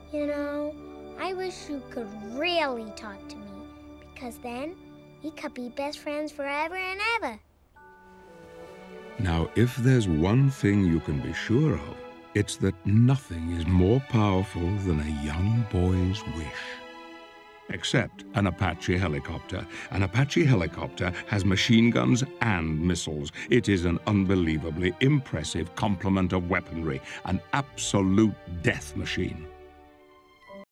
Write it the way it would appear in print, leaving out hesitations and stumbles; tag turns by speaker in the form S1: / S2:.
S1: You know, I wish you could really talk to me, because then we could be best friends forever and ever.
S2: Now, if there's one thing you can be sure of, it's that nothing is more powerful than a young boy's wish. Except an Apache helicopter. An Apache helicopter has machine guns and missiles. It is an unbelievably impressive complement of weaponry, an absolute death machine.